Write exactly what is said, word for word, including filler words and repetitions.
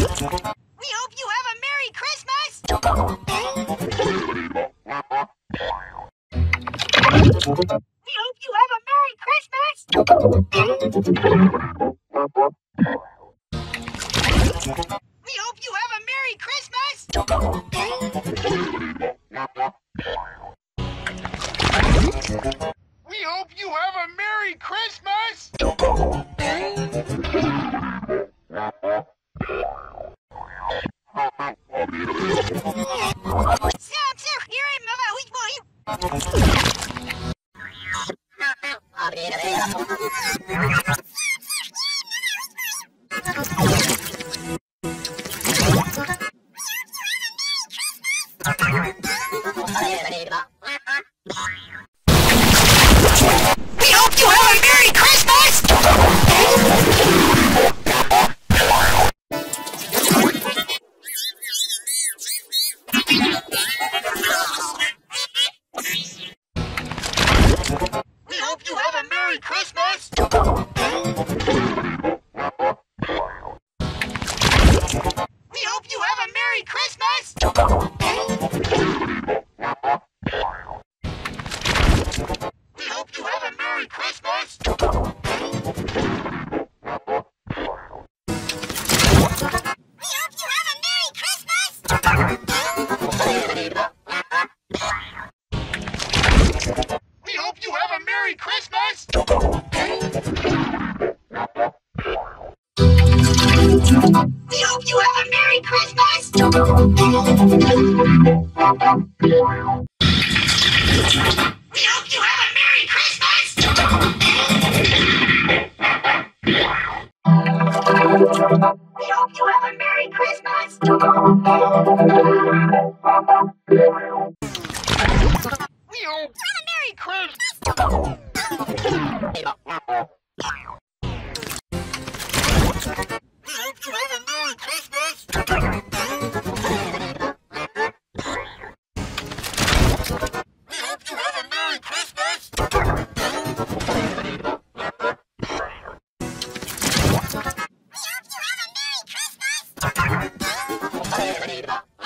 We hope you have a Merry Christmas! We hope you have a Merry Christmas! We hope you have a Merry Christmas! We hope you have a Merry Christmas! We hope you have a Merry Christmas! We hope you have a Merry Christmas! We hope you have a Merry Christmas! We hope you have a Merry Christmas! We hope you have a Merry Christmas! We hope you have a Merry Christmas! We hope you have a Merry Christmas! We hope you have a Merry Christmas! We hope you have a Merry Christmas! We hope you have a Merry Christmas! We hope you have a Merry Christmas! We hope you have a Merry Christmas! We hope you have a Merry Christmas!